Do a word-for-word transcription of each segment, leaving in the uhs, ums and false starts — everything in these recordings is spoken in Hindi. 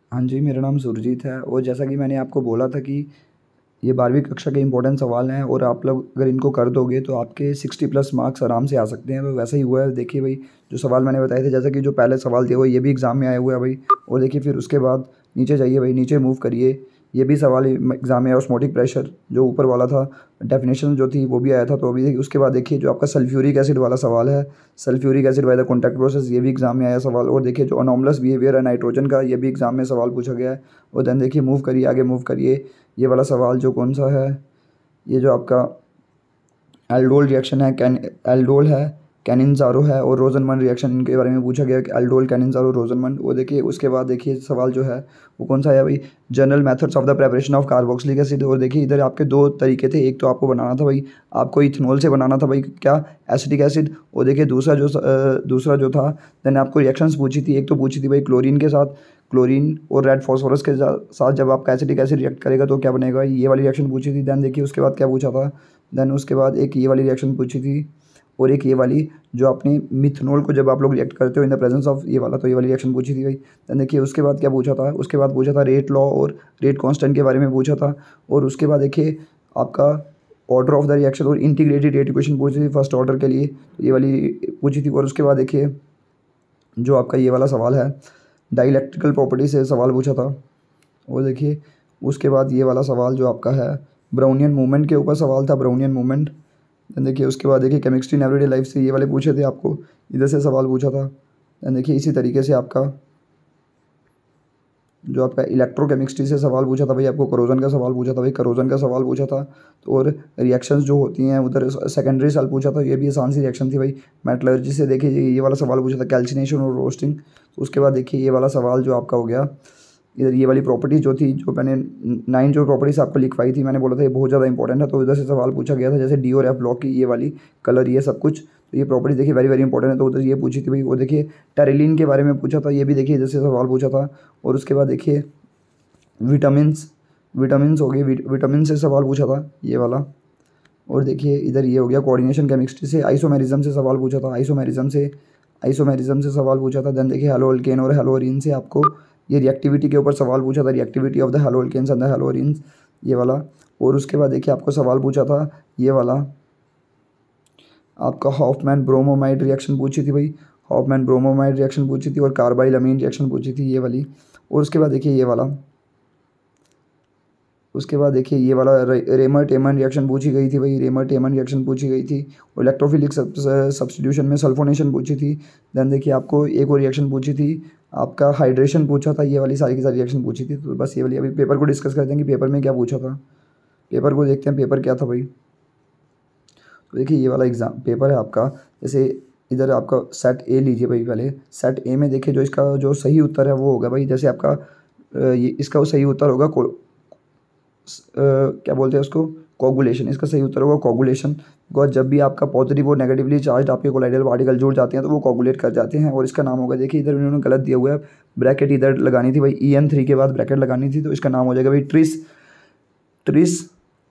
हाँ जी, मेरा नाम सुरजीत है और जैसा कि मैंने आपको बोला था कि ये बारहवीं कक्षा के इम्पोर्टेंट सवाल हैं और आप लोग अगर इनको कर दोगे तो आपके सिक्सटी प्लस मार्क्स आराम से आ सकते हैं। तो वैसा ही हुआ है। देखिए भाई, जो सवाल मैंने बताए थे, जैसा कि जो पहले सवाल थे वो ये भी एग्ज़ाम में आए हुए हैं भाई। और देखिए फिर उसके बाद नीचे जाइए भाई, नीचे मूव करिए, ये भी सवाल एग्ज़ाम में। ऑस्मोटिक प्रेशर जो ऊपर वाला था, डेफिनेशन जो थी वो भी आया था। तो अभी देखिए उसके बाद देखिए जो आपका सल्फ्यूरिक एसिड वाला सवाल है, sulphuric acid by the contact process, ये भी एग्ज़ाम में आया सवाल। और देखिए जो अनोमलस बिहेवियर है नाइट्रोजन का, ये भी एग्ज़ाम में सवाल पूछा गया है। और देन देखिए मूव करिए, आगे मूव करिए, ये वाला सवाल जो कौन सा है, ये जो आपका एल्डोल रिएक्शन है, कैन एल्डोल है, कैनिन्ज़ारो है और रोज़नमंड रिएक्शन, इनके बारे में पूछा गया कि एल्डोल, कैनिन्ज़ारो, रोज़नमंड। वो देखिए उसके बाद देखिए सवाल जो है वो कौन सा है भाई, general methods of the preparation of carboxylic acid. और देखिए इधर आपके दो तरीके थे, एक तो आपको बनाना था भाई, आपको इथेनॉल से बनाना था भाई क्या, एसिटिक एसिड। और देखिए दूसरा जो अ, दूसरा जो था, देन आपको रिएक्शंस पूछी थी, एक तो पूछी थी भाई क्लोरीन के साथ, क्लोरीन और रेड फॉस्फोरस के साथ जब आपका एसिटिक एसिड रिएक्ट करेगा तो क्या बनेगा, ये वाली रिएक्शन पूछी थी। देन देखिए उसके बाद क्या पूछा था, देन उसके बाद एक ये वाली रिएक्शन पूछी थी और एक ये वाली, जो अपनी मिथनॉल को जब आप लोग रिएक्ट करते हो इन द प्रेजेंस ऑफ ये वाला, तो ये वाली रिएक्शन पूछी थी भाई। देन देखिए उसके बाद क्या पूछा था, उसके बाद पूछा था रेट लॉ और रेट कांस्टेंट के बारे में पूछा था। और उसके बाद देखिए आपका ऑर्डर ऑफ द रिएक्शन और इंटीग्रेटेड रेट इक्वेशन पूछी थी फर्स्ट ऑर्डर के लिए, ये वाली पूछी थी। और उसके बाद देखिए जो आपका ये वाला सवाल है, डाइलेक्ट्रिकल प्रॉपर्टी से सवाल पूछा था। और देखिए उसके बाद ये वाला सवाल जो आपका है, ब्राउनियन मूवमेंट के ऊपर सवाल था, ब्राउनियन मूवमेंट। देन देखिए उसके बाद देखिए केमिस्ट्री इन एवरीडे लाइफ से ये वाले पूछे थे, आपको इधर से सवाल पूछा था। देन देखिए इसी तरीके से आपका जो आपका इलेक्ट्रोकेमिस्ट्री से सवाल पूछा था भाई, आपको करोजन का सवाल पूछा था भाई, करोजन का सवाल पूछा था। तो और रिएक्शंस जो होती हैं उधर सेकेंडरी सवाल पूछा था, ये भी आसान सी रिएक्शन थी भाई। मेटलर्जी से देखिए ये वाला सवाल पूछा था, कैल्सिनेशन और रोस्टिंग। तो उसके बाद देखिए ये वाला सवाल जो आपका हो गया, इधर ये वाली प्रॉपर्टी जो थी, जो मैंने नाइन जो प्रॉपर्टीज आपको लिखवाई थी, मैंने बोला था ये बहुत ज़्यादा इंपॉर्टेंट है, तो इधर से सवाल पूछा गया था, जैसे डी और एफ ब्लॉक की ये वाली कलर, ये सब कुछ। तो ये प्रॉपर्टी देखिए वेरी वेरी इंपॉर्टेंट है, तो उधर ये पूछी थी भाई। वो देखिए टेरिलिन के बारे में पूछा था, ये भी देखिए इधर से सवाल पूछा था। और उसके बाद देखिए विटामिन्स, विटामिन्स हो गए, विटामिन से सवाल पूछा था ये वाला। और देखिए इधर ये हो गया कोऑर्डिनेशन केमिस्ट्री से, आइसोमेरिज्म से सवाल पूछा था, आइसोमेरिज्म से आइसोमेरिज्म से सवाल पूछा था। देन देखिए हेलो अल्केन और हेलो अरीन से आपको ये रिएक्टिविटी के ऊपर सवाल पूछा था, reactivity of the haloalkanes and the haloarenes, ये वाला। और उसके बाद देखिए आपको सवाल पूछा था ये वाला, आपका हॉफमैन ब्रोमोमाइड रिएक्शन पूछी थी भाई, हॉफमैन ब्रोमोमाइड रिएक्शन पूछी थी और कार्बाइल अमीन रिएक्शन पूछी थी ये वाली। और उसके बाद देखिए ये वाला, उसके बाद देखिए ये वाला रेमर टेमन रिएक्शन पूछी गई थी भाई, रेमर टेमन रिएक्शन पूछी गई थी। और इलेक्ट्रोफिलिक सब्स्टिट्यूशन में सल्फोनेशन पूछी थी। देन देखिए आपको एक और रिएक्शन पूछी थी, आपका हाइड्रेशन पूछा था, ये वाली सारी की सारी रिएक्शन पूछी थी। तो बस ये वाली, अभी पेपर को डिस्कस करते हैं कि पेपर में क्या पूछा था। पेपर को देखते हैं, पेपर क्या था भाई। तो देखिए ये वाला एग्ज़ाम पेपर है आपका, जैसे इधर आपका सेट ए लीजिए भाई। पहले सेट ए में देखिए जो इसका जो सही उत्तर है वो होगा भाई, जैसे आपका ये इसका वो सही उत्तर होगा Uh, क्या बोलते हैं उसको, कोगुलेशन। इसका सही उत्तर होगा कोगुलेशन। बिकॉज जब भी आपका पॉजिटिव और नेगेटिवली चार्ज आपके कोलाइडल पार्टिकल जुड़ जाते हैं तो वो कोगुलेट कर जाते हैं। और इसका नाम होगा, देखिए इधर उन्होंने गलत दिया हुआ है, ब्रैकेट इधर लगानी थी भाई, ई एन थ्री के बाद ब्रैकेट लगानी थी, तो इसका नाम हो जाएगा भाई tris tris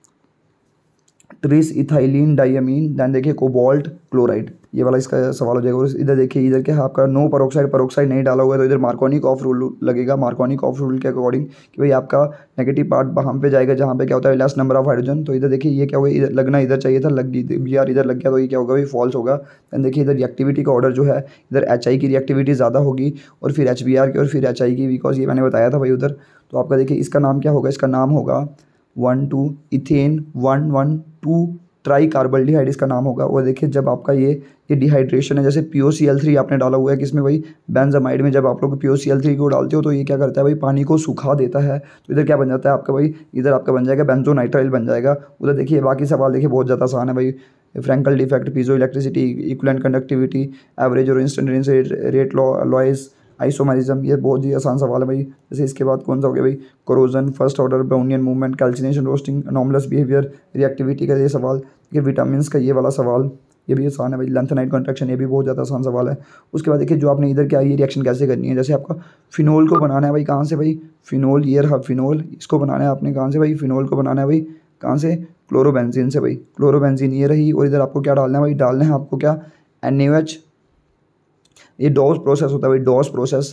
tris ethylenediamine. Then देखिए कोबाल्ट क्लोराइड, ये वाला इसका सवाल हो जाएगा। और इधर देखिए इधर क्या है आपका, नो परोक्साइड, परोक्साइड नहीं डाला हुआ है, तो इधर मार्कोनिक ऑफ रूल लगेगा, मार्कोनिक ऑफ रूल के अकॉर्डिंग कि भाई आपका नेगेटिव पार्ट वहाँ पे जाएगा जहाँ पे क्या होता है लेस नंबर ऑफ हाइड्रोजन। तो इधर देखिए ये क्या होगा, इधर लगना इधर चाहिए था, लग गई बी आर इधर लग गया, तो ये क्या होगा भाई फॉल्स होगा। दैन देखिए इधर रिएक्टिविटी का ऑर्डर जो है, इधर एच आई की रिएक्टिविटी ज़्यादा होगी और फिर एच बी आर की और फिर एच आई की, बिकॉज ये मैंने बताया था भाई उधर। तो आपका देखिए इसका नाम क्या होगा, इसका नाम होगा one two ethane one one two tricarbaldehyde, इसका नाम होगा। और देखिए जब आपका ये ये डिहाइड्रेशन है, जैसे P O C L three आपने डाला हुआ है किसमें भाई, बेंजामाइड में, जब आप लोग P O C L three को डालते हो तो ये क्या करता है भाई, पानी को सुखा देता है। तो इधर क्या बन जाता है आपका भाई, इधर आपका बन जाएगा बेंजोनाइट्राइल बन जाएगा। उधर देखिए बाकी सवाल देखिए बहुत ज़्यादा आसान है भाई, Frenkel defect, piezoelectricity, equivalent conductivity, average और इंस्टेंटेनियस रेट लॉ, लॉइस, आइसोमेरिज्म, ये बहुत ही आसान सवाल है भाई। जैसे इसके बाद कौन सा हो गया भाई, corrosion, first order Brownian movement, calcination, roasting, anomalous behaviour, reactivity का ये सवाल, ये विटामिन का ये वाला सवाल, ये भी आसान है भाई। लेंथेनाइट कॉन्ट्रैक्शन, ये भी बहुत ज़्यादा आसान सवाल है। उसके बाद देखिए जो आपने इधर क्या ये रिएक्शन कैसे करनी है, जैसे आपका फिनोल को बनाना है भाई, कहाँ से भाई, फिनोल, ये रहा फिनोल, इसको बनाना है आपने कहाँ से भाई, फिनोल को बनाना है भाई कहाँ से, क्लोरोबेंजीन से भाई, क्लोरोबेंजीन ये रही। और इधर आपको क्या डालना है भाई, डालना है आपको क्या, एन ए ओ एच, ये डॉस प्रोसेस होता है भाई, डॉस प्रोसेस,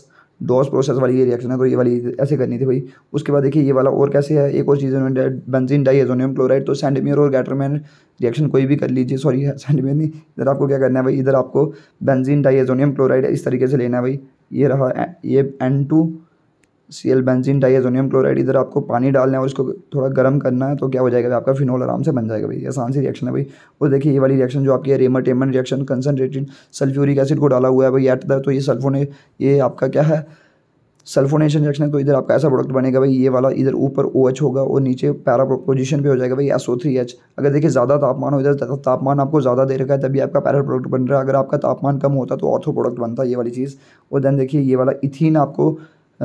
डॉस प्रोसेस वाली ये रिएक्शन है, तो ये वाली ऐसे करनी थी भाई। उसके बाद देखिए ये वाला और कैसे है, एक और चीज़ है बेंजीन डाइएजोनियम क्लोराइड। तो सैंडमियर और गैटरमैन रिएक्शन कोई भी कर लीजिए, सॉरी सैंडमियर नहीं, इधर आपको क्या करना है भाई, इधर आपको बेंजीन डाइएजोनियम क्लोराइड इस तरीके से लेना है भाई। ये रहा ये N two C L benzene diazonium chloride, इधर आपको पानी डालना है और इसको थोड़ा गर्म करना है, तो क्या हो जाएगा आपका फिनोल आराम से बन जाएगा भाई। आसान सी रिएक्शन है भाई। और देखिए ये वाली रिएक्शन जो आपकी है Reimer Tiemann reaction, concentrated sulphuric acid को डाला हुआ है भाई एट द, तो ये सल्फोने ये आपका क्या है सल्फोनेशन रिएक्शन है। तो इधर आपका ऐसा प्रोडक्ट बनेगा भाई, ये वाला इधर ऊपर ओ एच होगा और नीचे पैरा पोजीशन पे हो जाएगा भाई एस ओ थ्री एच। अगर देखिए ज़्यादा तापमान हो, इधर तापमान आपको ज़्यादा दे रखा है तभी आपका पैरा प्रोडक्ट बन रहा है। अगर आपका तापमान कम होता तो ऑर्थो प्रोडक्ट बनता है ये वाली चीज़। और देन देखिए ये वाला इथीन आपको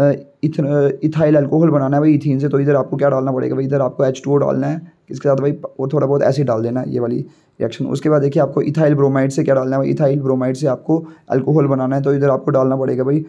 इथाइल अल्कोहल बनाना है भाई इथीन से, तो इधर आपको क्या डालना पड़ेगा भाई, इधर आपको एच टू ओ डालना है, इसके साथ भाई और थोड़ा बहुत एसिड डाल देना है, ये वाली रिएक्शन। उसके बाद देखिए आपको इथाइल ब्रोमाइड से क्या डालना है भाई, इथाइल ब्रोमाइड से आपको अल्कोहल बनाना है, तो इधर आपको डालना पड़ेगा भाई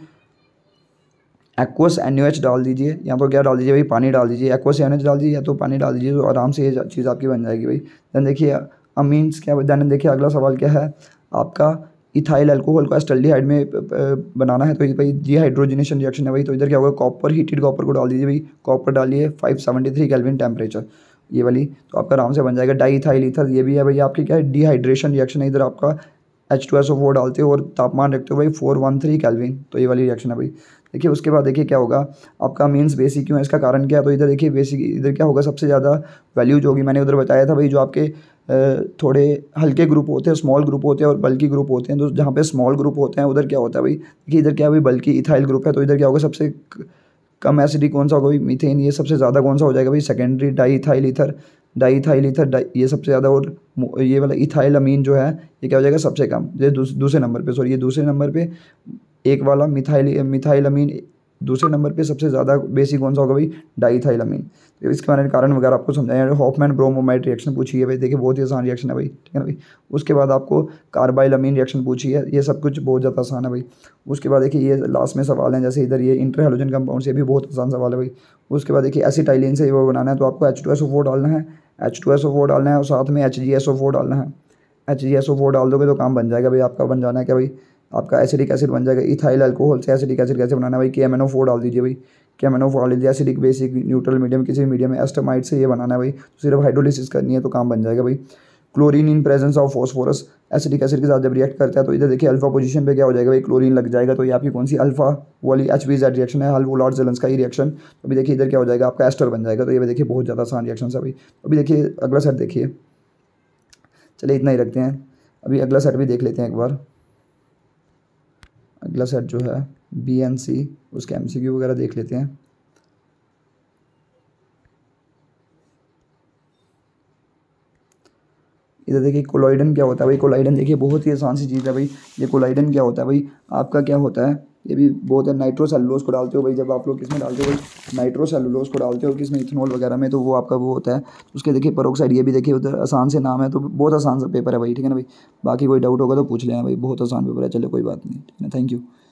एक्वस एन ओ एच डाल दीजिए, या तो क्या डाल दीजिए भाई पानी डाल दीजिए, एक्वस एन ओ एच डाल दीजिए या तो पानी डाल दीजिए, तो आराम से ये चीज़ आपकी बन जाएगी भाई। देन देखिए अमीन्स क्या, देन देखिए अगला सवाल क्या है आपका, इथाइल अल्कोहल को एसिटाल्डिहाइड में बनाना है, तो ये भाई डिहाइड्रोजनेशन रिएक्शन है भाई। तो इधर क्या होगा, कॉपर हीटेड कॉपर को डाल दीजिए भाई, कॉपर डालिए five seventy three kelvin temperature ये वाली, तो आपका आराम से बन जाएगा। डाई इथाइल ईथर ये भी है भाई आपकी क्या है डिहाइड्रेशन रिएक्शन है, इधर आपका H two S O four डालते हो और तापमान रखते हो भाई फोर वन थ्री केल्विन, तो ये वाली रिएक्शन है भाई। देखिए उसके बाद देखिए क्या होगा आपका मीन्स बेसिक क्यों है, इसका कारण क्या है, तो इधर देखिए बेसिक इधर क्या होगा सबसे ज़्यादा वैल्यू जो होगी, मैंने उधर बताया था भाई जो आपके थोड़े हल्के ग्रुप होते हैं, स्मॉल ग्रुप होते हैं और बल्कि ग्रुप होते हैं। तो जहाँ पे स्मॉल ग्रुप होते हैं उधर क्या होता है भाई, देखिए इधर क्या है भाई बल्कि इथाइल ग्रुप है, तो इधर क्या होगा सबसे कम एसिडिक कौन सा होगा भाई मीथेन, ये सबसे ज़्यादा कौन सा हो जाएगा भाई secondary diethyl ether, diethyl ether डाई ये सबसे ज़्यादा, और ये वाला इथाइल अमीन जो है ये क्या हो जाएगा सबसे कम, ये दूसरे नंबर पे, सॉरी ये दूसरे नंबर पे एक वाला मिथाइल मिथाइल अमीन दूसरे नंबर पे सबसे ज़्यादा बेसिक कौन सा होगा भाई डाईथाइल अमीन। तो इसके बारे में कारण वगैरह आपको समझाया, हॉफमैन ब्रोमोमाइड रिएक्शन पूछी है भाई, देखिए बहुत ही आसान रिएक्शन है भाई, ठीक है ना भाई। उसके बाद आपको कार्बाइल अमीन रिएक्शन पूछी है, ये सब कुछ बहुत ज़्यादा आसान है भाई। उसके बाद देखिए ये लास्ट में सवाल है, जैसे इधर ये इंटर हैलोजन कंपाउंड से भी बहुत आसान सवाल है भाई। उसके बाद देखिए एसिटाइलिन से वो बनाना है, तो आपको H two S O four डालना है, H two S O four डालना है और साथ में H G S O four डालना है। H G S O four डाल दोगे तो काम बन जाएगा भाई, आपका बन जाना है क्या भाई आपका एसिडिक एसिड बन जाएगा। इथाइल अल्कोहल से एसिडिक एसिड कैसे बनाना है भाई, के एम एन ओ फोर डाल दीजिए भाई, के एम एन ओ फोर डाल दीजिए, एसिडिक बेसिक न्यूट्रल मीडियम किसी भी मीडियम में एस्टमाइड से ये बनाना है भाई, तो सिर्फ हाइड्रोलिसिस करनी है तो काम बन जाएगा भाई। Chlorine in presence of phosphorus acetic acid के साथ जब रिएक्ट करता है तो इधर देखिए अल्फा पोजीशन पे क्या हो जाएगा भाई क्लोरीन लग जाएगा, तो ये आपकी कौन सी अल्फा वाली एच वी जेड रिएक्शन है, हल्व लॉर्ड जेलेंस्का की रिएक्शन। तो अभी देखिए इधर क्या हो जाएगा आपका एस्टर बन जाएगा, तो ये देखिए बहुत ज़्यादा आसान रिएक्शन है भाई। अभी देखिए अगला सेट देखिए, चलिए इतना ही रखते हैं, अभी अगला सेट भी देख लेते हैं एक बार। अगला सेट जो है बी एन सी, उसके एम सी क्यू वगैरह देख लेते हैं। इधर देखिए कोलाइडन क्या होता है भाई, कोलाइडन देखिए बहुत ही आसान सी चीज़ है भाई। ये कोलाइडन क्या होता है भाई, आपका क्या होता है, ये भी बहुत है, नाइट्रोसेलुलोज को डालते हो भाई, जब आप लोग किस में डालते हो भाई नाइट्रोसेलुलोज को डालते हो किस में इथेनॉल वगैरह में, तो वो आपका वो होता है। तो उसके देखिए पेरोक्साइड, ये भी देखिए उधर आसान से नाम है, तो बहुत आसान सा पेपर है भाई, ठीक है ना भाई। बाकी कोई डाउट होगा तो पूछ लेना भाई, बहुत आसान पेपर है, चलो कोई बात नहीं, ठीक है ना, थैंक यू।